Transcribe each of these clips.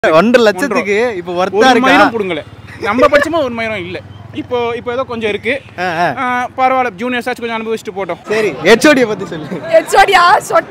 1.5 லட்சத்துக்கு இப்போ வர்த்தா இருக்கா புடுங்கல நம்ம படிச்சமா 1 மயிரம் இல்ல இப்போ ஏதோ கொஞ்சம் இருக்கு பரவாயில்ல ஜூனியர்ஸ் ஆச்சு கொஞ்சம் அனுபவிச்சுட்டு போட்டோம் சரி ஹெச்ஓடி பத்தி சொல்லு ஹெச்ஓடியா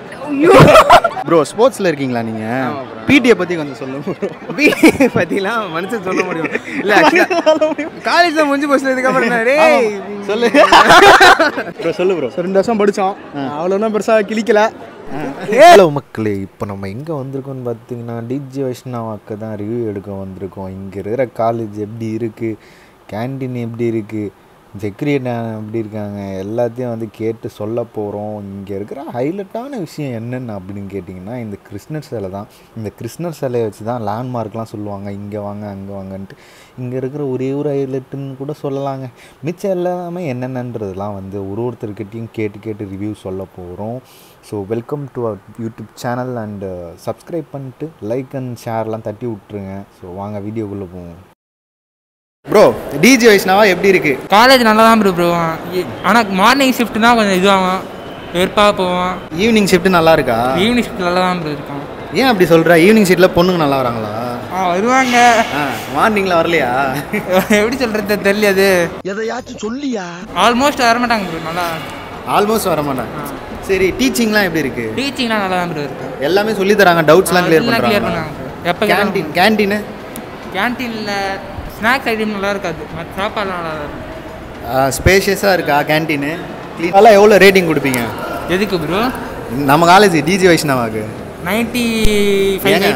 ப்ரோ ஸ்போர்ட்ஸ்ல இருக்கீங்களா நீங்க பிடிஏ பத்தி கொஞ்சம் சொல்லுங்க பிடிஏ பத்திலாம் மனுஷன் சொல்ல முடியும் இல்ல காலேஜ்ல முடிஞ்சு போச்சதுக்கு அப்புறம் டேய் சொல்லு ப்ரோ சொல்லு ப்ரோ 2 வருஷம் படிச்சோம் அவ்வளவுனா பெருசா கிளிக்கல ஹலோ மக்களே இப்போ நம்ம எங்கே வந்திருக்கோம்னு பார்த்தீங்கன்னா டிஜி வைஷ்ணவாக்கு தான் ரிவ்யூ எடுக்க வந்திருக்கோம். இங்கே இருக்கிற காலேஜ் எப்படி இருக்குது, கேன்டீன் எப்படி இருக்குது, செக்யூரிட்டி எப்படி இருக்காங்க எல்லாத்தையும் வந்து கேட்டு சொல்ல போகிறோம். இங்கே இருக்கிற ஹைலைட்டான விஷயம் என்னென்னு அப்படின்னு கேட்டிங்கன்னா இந்த கிருஷ்ணர் சிலை தான். இந்த கிருஷ்ணர் சிலையை வச்சு தான் லேண்ட்மார்க்லாம் சொல்லுவாங்க, இங்கே வாங்க அங்கே வாங்கன்ட்டு. இங்கே இருக்கிற ஒரே ஒரு ஹைலைட்டுன்னு கூட சொல்லலாங்க. மிச்சம் எல்லாமே என்னென்னன்றதெல்லாம் வந்து ஒருத்தர்கிட்டையும் கேட்டு ரிவ்யூ சொல்ல போகிறோம். So welcome to our YouTube channel and subscribe பண்ணிட்டு லைக் அண்ட் ஷேர்லாம் தட்டி விட்ருங்க. ஸோ வாங்க வீடியோக்குள்ளே போவோம். ப்ரோ டிஜி வைஷ்ணவா எப்படி இருக்கு? காலேஜ் நல்லா தான் ப்ரோ. ஆனால் மார்னிங் ஷிஃப்ட் தான் கொஞ்சம் இதுவாகும், வெறுப்பாக போவோம். ஈவினிங் ஷிஃப்ட் நல்லா இருக்கா? ஈவினிங் ஷிஃப்ட் நல்லா தான் ப்ரோ இருக்கும். ஏன் அப்படி சொல்கிற? ஈவினிங் ஷிஃப்ட்டில் பொண்ணுங்க நல்லா வராங்களா? வருவாங்க. மார்னிங்கில் வரலையா? எப்படி சொல்கிறது தெரியல. அது எதையாச்சும் சொல்லியா? ஆல்மோஸ்ட் வரமாட்டாங்க ப்ரோ. நல்லா ஆல்மோஸ்ட் வரமாட்டாங்க. சரி டீச்சிங்லாம் எப்படி இருக்கு? டீச்சிங்லாம் நல்லா தான் ப்ரோ இருக்கு. எல்லாமே சொல்லி தராங்க, டவுட்ஸ்லாம் கிளியர் பண்ணுறாங்க. எப்போ கேன்டீனு கேன்டீனில் ஸ்நாக்ஸ் ஐட்டம் நல்லா இருக்காது, மற்ற சாப்பாடுலாம் நல்லா இருக்கும். ஸ்பேஷியஸாக இருக்கா கேன்டீனு? அதெல்லாம் எவ்வளோ ரேட்டிங் கொடுப்பீங்க? எதுக்கு ப்ரோ? நம்ம காலேஜ் டிஜி வைஷ்ணவாக்கு 95.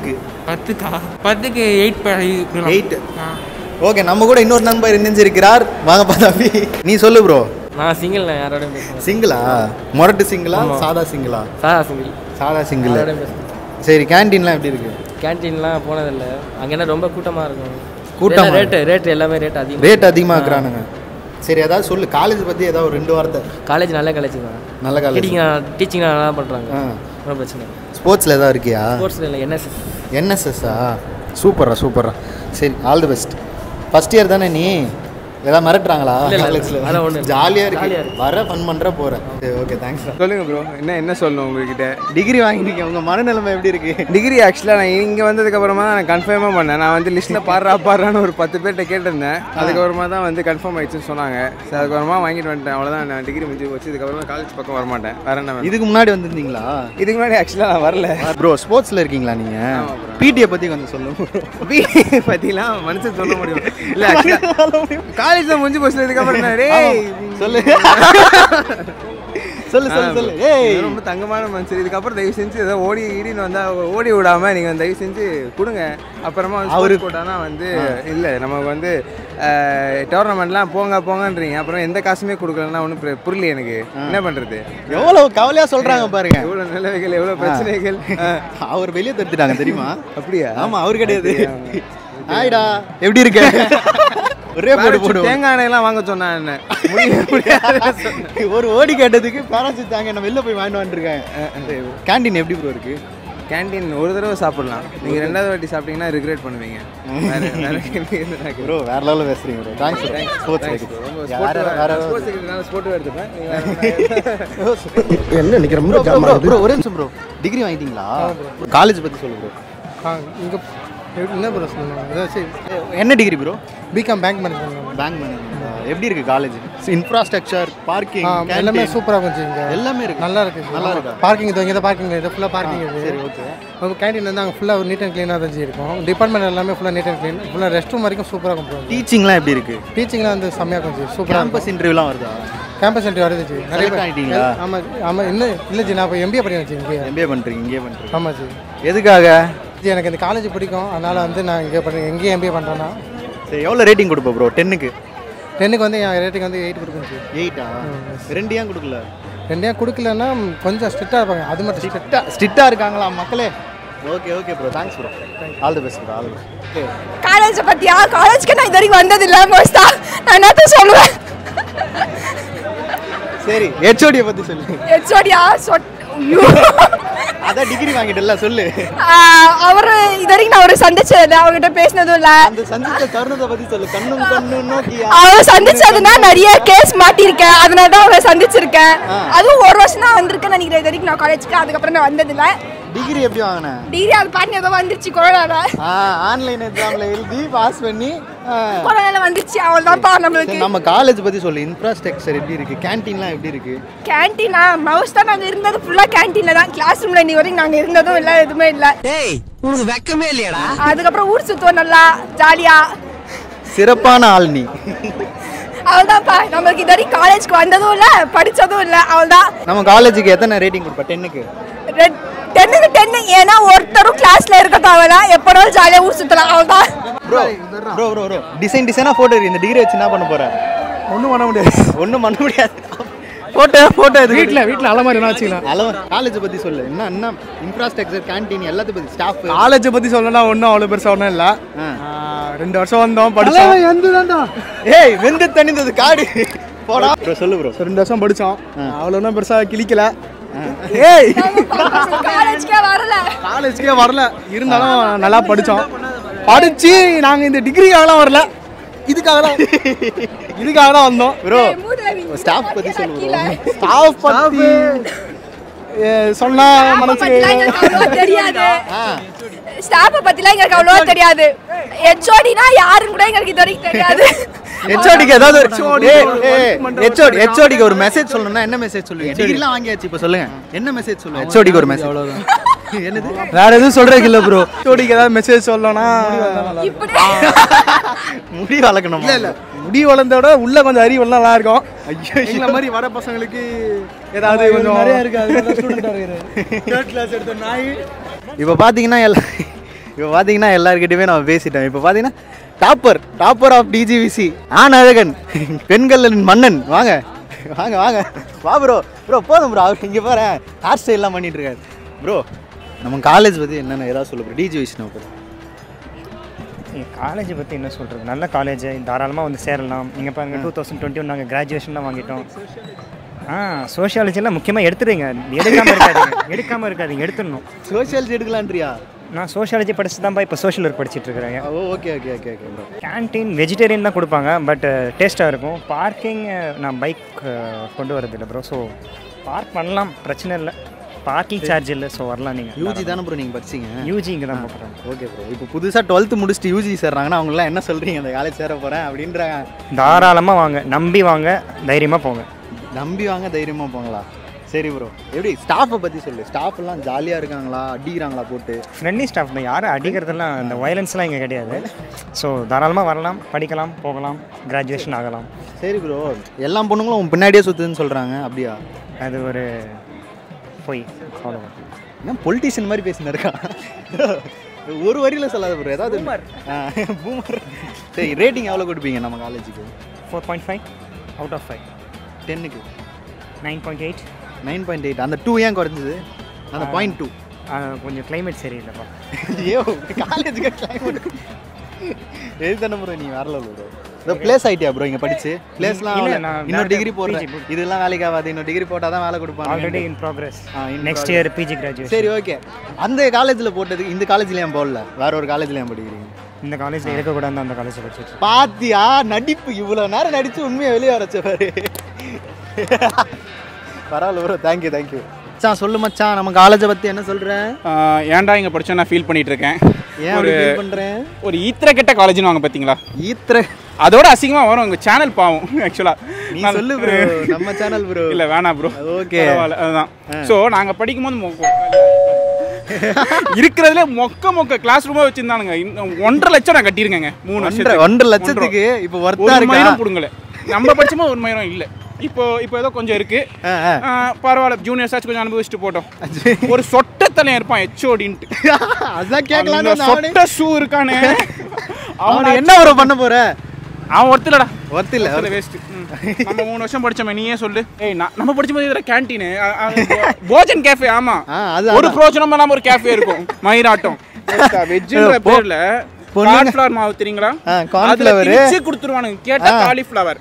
10க்கு 8. ஓகே, நம்ம கூட இன்னொரு நண்பர் இணைஞ்சிருக்கிறார். வாங்க பாதாபி, நீ சொல்லு ப்ரோ. நான் சிங்கிள், யாரோட பேசுகிறேன். சிங்கிளா? மொரட்டு சிங்கிளா சாதா சிங்கிளா? சாதா சிங்கிள். சரி கேன்டீன்லாம் எப்படி இருக்கு? கேன்டீன்லாம் போனதில்லை. அங்கே என்ன ரொம்ப கூட்டமாக இருக்கும். கூட்டம் ரேட் எல்லாமே ரேட் அதிகமாக இருக்கிறானுங்க. சரி ஏதாவது சொல்லு, காலேஜ் பற்றி ஏதாவது ஒரு 2 வார்த்தை. காலேஜ் நல்ல காலேஜ் தான். நல்ல காலேஜ். டீச்சிங் நல்லா பண்ணுறாங்க, ஒன்றும் பிரச்சனை இல்லை. ஸ்போர்ட்ஸில் ஏதாவது இருக்கியா? ஸ்போர்ட்ஸில் இல்லை, என்எஸ்எஸ்ஸா? சூப்பரா. சரி all the best. First year தானே நீ? ஏதாவது மிரட்டுறாங்களா காலேஜில்? ஜாலியாக இருக்கு, வர ஃபன் பண்ணுற போகிறேன். சரி ஓகே தேங்க்ஸ். சொல்லுங்கள் ப்ரோ, என்ன சொல்லணும் உங்ககிட்ட? டிகிரி வாங்கிருக்கேன், உங்கள் மனநிலைமை எப்படி இருக்குது? டிகிரி ஆக்சுவலாக நான் இங்கே வந்ததுக்கப்புறமா நான் கன்ஃபார்மாக பண்ணேன். நான் வந்து லிஸ்ட்டில் பாடுறான்னு ஒரு 10 பேர்கிட்ட கேட்டிருந்தேன். அதுக்கப்புறமா தான் வந்து கன்ஃபார்ம் ஆயிடுச்சுன்னு சொன்னாங்க. சரி அதுக்கப்புறமா வாங்கிட்டு வந்துட்டேன். அவ்வளோதான், நான் டிகிரி முடிஞ்சு போச்சு. இதுக்கப்புறமா காலேஜ் பக்கம் வரமாட்டேன். வேற என்ன? இதுக்கு முன்னாடி வந்திருந்தீங்களா? இதுக்கு முன்னாடி ஆக்சுவலாக நான் வரல ப்ரோ. ஸ்போர்ட்ஸில் இருக்கீங்களா நீங்கள்? பிடிஏ பற்றி கொஞ்சம் சொல்லுங்க. பிடிஏ பற்றிலாம் மனுஷன் சொல்ல முடியும் இல்லை. ஆக்சுவலாக காலேஜில் முடிஞ்சு போச்சு. சொல்லு. ரொம்ப தங்கமான மனுஷன். இதுக்கப்புறம் தயவு செஞ்சு ஏதோ ஓடின்னு வந்தா ஓடி விடாம நீங்க தயவு செஞ்சு கொடுங்க. அப்புறமா அவரு போட்டானா வந்து இல்லை நமக்கு வந்து டோர்னமெண்ட்லாம் போங்கன்றீங்க. அப்புறம் எந்த காசுமே கொடுக்கலன்னா ஒன்றும் புரியல எனக்கு. என்ன பண்றது? எவ்வளவு கவலையா சொல்றாங்க பாருங்க. எவ்வளவு நிலவைகள், எவ்வளவு பிரச்சனைகள். அவர் வெளியே தடுத்துட்டாங்க தெரியுமா? அப்படியா? ஆமா, அவர் கிடையாது. ஆயிடா எப்படி இருக்க? ஒரே போடு தேங்காய் எண்ணெய்லாம் வாங்க சொன்னா என்ன ஒரு ஓடி கேட்டதுக்கு பேராசூட் தாங்க நான் வெளில போய் வாங்கிட்டு வந்துருக்கேன். கேன்டீன் எப்படி ப்ரோ இருக்கு? கேன்டீன் ஒரு தடவை சாப்பிடலாம், நீங்க 2வது வாட்டி சாப்பிட்டீங்கன்னா ரிக்ரெட் பண்ணுவீங்க. ப்ரோ வேற லெவலில் பேசுறீங்க ப்ரோ. தேங்க்ஸ் ஸ்போர்ட்ஸ் எடுத்துப்பேன். என்ன நினைக்கிறேன் ப்ரோ? ஒரே நிமிஷம் ப்ரோ. டிகிரி வாங்கிட்டீங்களா? காலேஜ் பற்றி சொல்லு ப்ரோ. இங்கே என்ன ப்ரோ சொல்லணும்? என்ன degree bro? BCom bank management. எப்படி இருக்கு காலேஜ்? இன்ஃப்ராஸ்ட்ரக்சர், பார்க்கிங் எல்லாமே சூப்பராக கொஞ்சம் இங்கே எல்லாமே இருக்கு. நல்லா இருக்கு. பார்க்கிங் இங்கே தான் பார்க்கிங் இது ஃபுல்லாக பார்க்கிங் இருக்குது. சரி ஓகே. உங்கள் கேன்டீன் வந்து அங்கே ஃபுல்லாக நீட் அண்ட் க்ளீனாக தான் இருக்கும். டிபார்ட்மெண்ட் எல்லாமே ஃபுல்லாக நீட் அண்ட் க்ளீன், ஃபுல்லாக ரெஸ்ட் ரூம் வரைக்கும் சூப்பராக இருக்கும். டீச்சிங்லாம் எப்படி இருக்கு? டீச்சிங்லாம் வந்து செம்மையாக கொஞ்சம் சூப்பராக. கேம்பஸ் இன்டர்வியூலாம் வருதா? கேம்பஸ் இன்டர்வியூ வருது. நிறைய ஆகிட்டீங்களா? ஆமாம் இன்னும் இல்லை ஜி. நான் இப்போ எம்பிஏ பண்ணியாச்சு. எம்பிஏ பண்ணுறீங்க? ஆமாம் ஜி. எதுக்காக? எனக்கு இந்த காலேஜ் பிடிக்கும், அதனால் வந்து நான் எங்கேயே எம்பிஏ பண்ணுறேன்னா. சரி எவ்வளோ ரேட்டிங் கொடுப்போம் ப்ரோ? 10க்கு வந்து என் ரேட்டிங் வந்து 8 கொடுக்கும் சார். 8ஆ? 2 ஏன் கொடுக்கல? 2 ஏன் கொடுக்கலன்னா கொஞ்சம் ஸ்ட்ரிக்டாக இருப்பாங்க, அது மட்டும். ஸ்ட்ரிக்டாக இருக்காங்களா மக்களே? Okay bro, thanks bro. All the best bro. All the best. College பத்தியா? காலேஜ்க்கு நான் இது வரைக்கும் வந்ததில்லை மோஸ்டா. நான் என்னத்த சொல்லுவேன்? சரி ஹெச்ஓடியை பற்றி சொல்லு. ஹெச்ஓடியா? அதான் டிகிரி வாங்கிட்டல சொல்லு. அவர் இது வரைக்கும் நான் அவரை சந்திச்சதில்லை, அவர்கிட்ட பேசினதும் இல்லை. அந்த சந்திச்ச தருணத்தை பற்றி சொல்லு. கண்ணு நோக்கியா? அவர் சந்திச்சதுன்னா நிறைய கேஸ் மாட்டியிருக்கேன், அதனால தான் அவரை சந்திச்சிருக்கேன். அதுவும் 1 வருஷம் தான் வந்திருக்கேன் நினைக்கிறேன் இது வரைக்கும் நான் காலேஜுக்கு. அதுக்கப்புறம் நான் வந்ததில்லை. டிகிரி எப்படி வாங்கின? டிகிரி அது பாட்டு ஏதோ வந்துருச்சு கொரோனால. ஆன்லைன் எக்ஸாம்ல எழுதி பாஸ் பண்ணி கொரோனால வந்துருச்சு. அவ்வளவுதான்ப்பா நம்மளுக்கு. நம்ம காலேஜ் பத்தி சொல்லு. இன்ஃப்ராஸ்ட்ரக்சர் எப்படி இருக்கு? கேண்டீன்லாம் எப்படி இருக்கு? கேண்டீனா மவுஸ் தான் நாங்க இருந்தது ஃபுல்லா கேண்டீன்ல தான். கிளாஸ் ரூம்ல இன்னி வரைக்கும் நாங்க இருந்ததும் இல்ல, எதுவுமே இல்ல. டேய் உங்களுக்கு வெக்கமே இல்லையாடா? அதுக்கப்புறம் ஊர் சுத்துவோம் நல்லா ஜாலியா. சிறப்பான ஆள் நீ. அவ்வளவுதான்ப்பா. நம்மளுக்கு இது வரைக்கும் காலேஜ்க்கு வந்ததும் இல்ல, படிச்சதும் இல்ல. அவ்வளவுதான். நம்ம காலேஜுக்கு எத்தனை ரேட்டிங் கொடுப்பா? 10க்கு 10 ஏன்னா ஒருத்தரும் கிளாஸ்ல இருக்க தேவையில்ல, எப்போனாலும் ஜாலியா ஊர் சுத்தலாம். அவ்வளவுதான். ப்ரோ டிசைனா போட்டோ இருக்கு. இந்த டிகிரி வச்சு என்ன பண்ண போற? ஒன்றும் பண்ண முடியாது. போட்டோ இது வீட்டில் அலமாரி என்ன வச்சுக்கலாம். காலேஜ் பற்றி சொல்லு. என்ன இன்ஃப்ராஸ்ட்ரக்சர், கேண்டீன் எல்லாத்தையும் பற்றி, ஸ்டாஃப். காலேஜை பற்றி சொல்லலாம் ஒன்றும் அவ்வளோ பெருசாக ஒன்றும் இல்லை. 2 வருஷம் வந்தோம் படித்தோம். ஏய் வெந்து தணிந்தது காடு போடா ப்ரோ. சொல்லு ப்ரோ. 2 வருஷம் படித்தோம். அவ்வளோனா பெருசாக கிளிக்கல. ஏய் காலேஜ்க்கே வரல. இருந்தாலும் நல்லா படித்தோம். படித்து நாங்கள் இந்த டிகிரிக்காகலாம் வரல, இதுக்காக தான் வந்தோம் ப்ரோ. ஸ்டாஃப் பற்றி சொல்லு ப்ரோ. ஸ்டாஃப் பற்றி சொன்னா மனசுக்கு தெரியாது. ஸ்டாஃப் பத்திலாம் எங்களுக்கு அவ்வளவா தெரியாது. ஹெச்ஓடினா யாருன்னு கூட எங்களுக்கு இது வரைக்கும் தெரியாது. ஹெச்ஓடிக்கு ஏதாவது ஹெச்ஓடிக்கு ஒரு மெசேஜ் சொல்லணும்னா என்ன மெசேஜ் சொல்லுவீங்க? டிகிரிலாம் வாங்கியாச்சு, இப்போ சொல்லுங்க என்ன மெசேஜ் சொல்லுங்க? ஹெச்ஓடிக்கு ஒரு மெசேஜ். அவ்வளவுதான். என்னது வேற எதுவும் சொல்றதுக்கு இல்ல ப்ரோ. ஹெச்ஓடிக்கு ஏதாவது மெசேஜ் சொல்லணும்னா முடி வளர்க்கணும். இல்ல முடி வளர்ந்தோட உள்ள கொஞ்சம் அறிவு நல்லா இருக்கும். ஐயோ இந்த மாதிரி வர பசங்களுக்கு ஏதாவது கொஞ்சம் நிறைய இருக்கு. அதுக்கு ஸ்டூடெண்டா இருக்காரு. 3rd கிளாஸ் எடுத்த நாய். இப்போ பார்த்தீங்கன்னா எல்லார்கிட்டயுமே நம்ம பேசிட்டோம். இப்போ பார்த்தீங்கன்னா டாப்பர் ஆஃப் டிஜிவிசி ஆண் அழகன், பெண்களின் மன்னன். வாங்க வா ப்ரோ. போதும் ப்ரோ. அவர் இங்கே பாரு ஹேர் ஸ்டைல்லாம் பண்ணிட்டு இருக்காரு ப்ரோ. நம்ம காலேஜ் பற்றி என்னென்ன ஏதாவது சொல்ல ப்ரோ. டிஜிவிசி பற்றி காலேஜை பற்றி என்ன சொல்கிறது? நல்ல காலேஜ், தாராளமாக வந்து சேரலாம். நீங்கள் பாருங்கள் 2021 நாங்கள் கிராஜுவேஷன்லாம் வாங்கிட்டோம். சோஷியாலஜிலாம் முக்கியமாக எடுத்துடுங்க. எடுக்காமல் இருக்காதீங்க, எடுத்துடணும். சோஷியாலஜி எடுக்கலான்றியா? நான் சோஷியாலஜி படிச்சு தான்ப்பா இப்போ சோஷியல் ஒர்க் படிச்சுட்டு இருக்கிறேன். Okay bro. கேன்டீன் வெஜிடேரியன் தான் கொடுப்பாங்க, பட் டேஸ்ட்டாக இருக்கும். பார்க்கிங் நான் பைக் கொண்டு வரதில்லை ப்ரோ. ஸோ பார்க் பண்ணலாம், பிரச்சனை இல்லை. பார்க்கிங் சார்ஜ் இல்லை. ஸோ வரலாம். நீங்கள் யூஜி தானே ப்ரோ நீங்கள் படிச்சிங்க? யூஜி இங்கே தான் போகிறேன். Okay bro. இப்போ புதுசாக 12th முடிச்சுட்டு யூஜி சேர்றாங்கன்னா அவங்களாம் என்ன சொல்கிறீங்க? அந்த காலேஜ் சேர போகிறேன் அப்படின்றாங்க. தாராளமாக வாங்க, நம்பி வாங்க, தைரியமாக போங்க. நம்பி வாங்க, தைரியமாக போங்களா? சரி ப்ரோ. எப்படி ஸ்டாஃபை பற்றி சொல்லு. ஸ்டாஃப் எல்லாம் ஜாலியாக இருக்காங்களா? அடிக்கிறாங்களா போட்டு? ஃப்ரெண்ட்லி ஸ்டாஃப் தான். யாரும் அடிக்கிறதுலாம் இந்த வயலன்ஸ்லாம் இங்கே கிடையாது. ஸோ தாராளமாக வரலாம், படிக்கலாம், போகலாம், கிராஜுவேஷன் ஆகலாம். சரி ப்ரோ. எல்லா பொண்ணுங்களும் உன் பின்னாடியே சுற்றுதுன்னு சொல்கிறாங்க, அப்படியா? அது ஒரு போய் அவ்வளோ. ஏன் பொலிட்டீஷியன் மாதிரி பேசின்னு இருக்கான்? ஒரு வரியில் சொல்லாத ப்ரோ. ஏதாவது பூமர். சரி, ரேட்டிங் எவ்வளோ கொடுப்பீங்க நம்ம காலேஜுக்கு? 4.5 அவுட் ஆஃப் 5. 10க்கு 9.8. 9.8. அந்த 2 ஏன் குறைஞ்சது? அந்த 0.2 கொஞ்சம் கிளைமேட் சரியில்லைப்பா. ஐயோ காலேஜுக்கு கிளைமேட் எது தானே ப்ரோ? நீ வரல ப்ரோ. இந்த பிளேஸ் ஆகிட்டியா ப்ரோ இங்கே படிச்சு? பிளேஸ்லாம் இன்னொரு டிகிரி போடுறேன். இதெல்லாம் வேலைக்கு ஆகாது. இன்னொரு டிகிரி போட்டால் தான் வேலை கொடுப்பாங்க. Already in progress. Next year PG graduation. சரி ஓகே. அந்த காலேஜில் போட்டது இந்த காலேஜில் ஏன் போடல? வேற ஒரு காலேஜில் ஏன் படிக்கிறீங்க? இந்த காலேஜில் இருக்கக்கூடாது, அந்த காலேஜில் படிச்சு. பாத்தியா நடிப்பு? இவ்வளோ நேரம் நடிச்சு உண்மையை வெளியே வரச்சப்பாரு. பரவாயில்ல ப்ரோ. தேங்க்யூ. மச்சான் சொல்லு மச்சான், நம்ம காலேஜை பற்றி என்ன சொல்கிறேன்? ஏன்டா இங்கே படித்தா நான் ஃபீல் பண்ணிட்டு இருக்கேன். ஏன் ஒரு ஃபீல் பண்ணுறேன்? ஒரு ஈத்திர கெட்ட காலேஜ்னு வாங்க பார்த்தீங்களா? ஈத்திர அதோட அசிங்கமாக வரும் உங்கள் சேனல் பாவம். ஆக்சுவலாக நீ சொல்லு ப்ரோ. நம்ம சேனல் ப்ரோ. இல்லை வேணாம் ப்ரோ. ஓகே அதுதான். ஸோ நாங்கள் படிக்கும்போது இருக்கிறதுல மொக்க கிளாஸ் ரூமாக வச்சுருந்தானுங்க. 1.5 லட்சம் நான் கட்டியிருக்கேங்க 3 வருஷம். 1.5 லட்சத்துக்கு இப்போ ஒர்த்தா இருக்கு. பிடுங்கல. நம்ம படிச்சும்போது 1 மயிரம் இல்லை. இப்போ ஏதோ கொஞ்சம் இருக்கு. பரவாயில்ல, ஜூனியர்ஸ் ஆச்சு கொஞ்சம் அனுபவிச்சுட்டு போட்டோம். ஒரு சொட்ட தலையா இருப்பான் ஹெச்ஓடின்ட்டு. அதான் கேட்கலாம். சொட்ட ஷூ இருக்கானே, அவனை என்ன ஒரு பண்ண போற? அவன் ஒருத்தலடா. ஒருத்தல வேஸ்ட். நம்ம 3 வருஷம் படிச்சோமே, நீயே சொல்லு. ஏய் நம்ம படிச்சும்போது இதுல கேன்டீன், போஜன் கேஃபே. ஆமா, ஒரு பிரோஜனம் இல்லாம ஒரு கேஃபே இருக்கும். மயிராட்டம் வெஜ்ஜுன்ற பேர்ல காலிஃப்ளவர் மாவு தெரியுங்களா? காலிஃப்ளவர் பிரிச்சு கொடுத்துருவானுங்க. கேட்டா காலிஃப்ளவர்.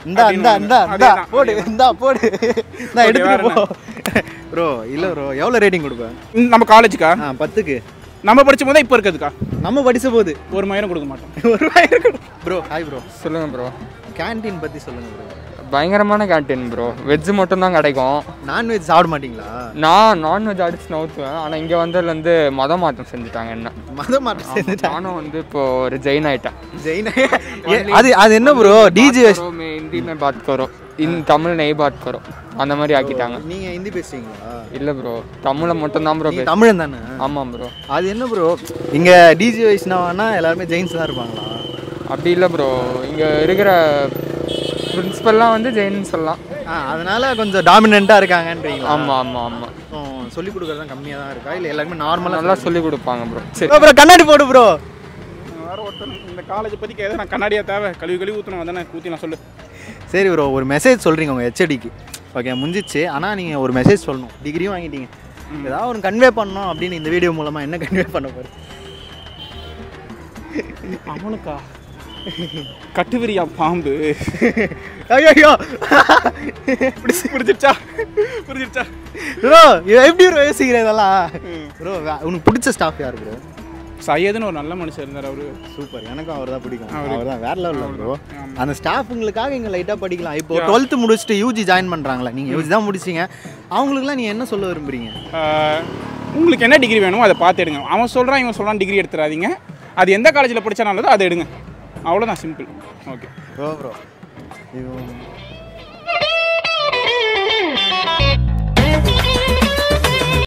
போடு நான் எடுத்துட்டு போ ப்ரோ. இல்ல ப்ரோ, எவ்வளவு ரேட்டிங் கொடுப்பேன் நம்ம காலேஜுக்கா? 10க்கு. நம்ம படிச்ச போது இப்போ இருக்கிறதுக்கா? நம்ம படிச்ச போது 1 மயிரம் கொடுக்க மாட்டோம். 1 மயிரம் ப்ரோ. Hi bro. சொல்லுங்க ப்ரோ. கேன்டீன் பத்தி சொல்லுங்க ப்ரோ. பயங்கரமான கேன்டீன் ப்ரோ. வெஜ் மட்டும் தான் கிடைக்கும். நான்வெஜ் சாப்பிட மாட்டீங்களா? நான் நான்வெஜ் அடிச்சு நவுத்துவேன். ஆனால் இங்கே வந்ததுலேருந்து மத மாற்றம் செஞ்சுட்டாங்க. என்ன மத மாற்றம் செஞ்சுட்டாங்க? நானும் வந்து இப்போ ஒரு ஜெயின் ஆகிட்டேன். ஜெயின்? அது என்ன ப்ரோ? டிஜி ஹிந்தி மே பாத் கரோ, தமிழ் நெய் பாத் கரோ, அந்த மாதிரி ஆக்கிட்டாங்க. நீங்கள் ஹிந்தி பேசுவீங்களா? இல்லை ப்ரோ, தமிழை மட்டும் தான் ப்ரோ. தமிழன் தானே? ஆமாம் ப்ரோ. அது என்ன ப்ரோ, இங்கே டிஜி வைஷ்ணவானா எல்லாருமே ஜெயின்ஸ் தான் இருப்பாங்களா? அப்படி இல்லை ப்ரோ, இங்கே இருக்கிற பிரின்சிபல்லாம் வந்து ஜெயின் சொல்லலாம். அதனால கொஞ்சம் டாமினண்ட்டாக இருக்காங்கன்றீங்க? ஆமாம் ஆமாம் ஆமாம். சொல்லிக் கொடுக்குறது தான் கம்மியாக தான் இருக்கா, இல்லை எல்லாருமே நார்மலாக நல்லா சொல்லிக் கொடுப்பாங்க ப்ரோ. சரி அப்புறம் கண்ணாடி போடு ப்ரோ. வேற ஒருத்தர் இந்த காலேஜ் பற்றி கேட்க நான் கண்ணாடியாக தேவை கழுவி ஊற்றணும் தானே ஊற்றிலாம் சொல்லு. சரி ப்ரோ, ஒரு மெசேஜ் சொல்கிறீங்க உங்கள் ஹெச்ஓடிக்கு. ஓகே முடிஞ்சிச்சு. ஆனால் நீங்கள் ஒரு மெசேஜ் சொல்லணும். டிகிரியும் வாங்கிட்டீங்க, ஏதாவது ஒரு கன்வே பண்ணணும் அப்படின்னு இந்த வீடியோ மூலமாக என்ன கன்வே பண்ண போகிறேன்? அவனுக்கா கட்டுவிரியா பாம்பு? ஐயோ புரிஞ்சிருச்சா ப்ரோ, எப்படி ப்ரோ யோசிக்கிறேன் இதெல்லாம்? ப்ரோ உனக்கு பிடிச்ச ஸ்டாஃப் யார் ப்ரோ? சையதுன்னு ஒரு நல்ல மனுஷன் இருந்தார். அவரு சூப்பர், எனக்கும் அவர் தான் பிடிக்கும். அவர் தான் வேற லெவலில் ப்ரோ. அந்த ஸ்டாஃபுங்களுக்காக இங்கே லைட்டாக படிக்கலாம். இப்போ 12th முடிச்சுட்டு யூஜி ஜாயின் பண்ணுறாங்களே, நீங்கள் யூஜி தான் முடிச்சிங்க, அவங்களுக்குலாம் நீங்கள் என்ன சொல்ல விரும்புறீங்க? உங்களுக்கு என்ன டிகிரி வேணுமோ அதை பார்த்து எடுங்க. அவன் சொல்கிறான் இவன் சொல்கிறான் டிகிரி எடுத்துடாதீங்க. அது எந்த காலேஜில் படித்தா நல்லதோ அதை எடுங்க. அவ்வளோதான், சிம்பிள். Okay bro.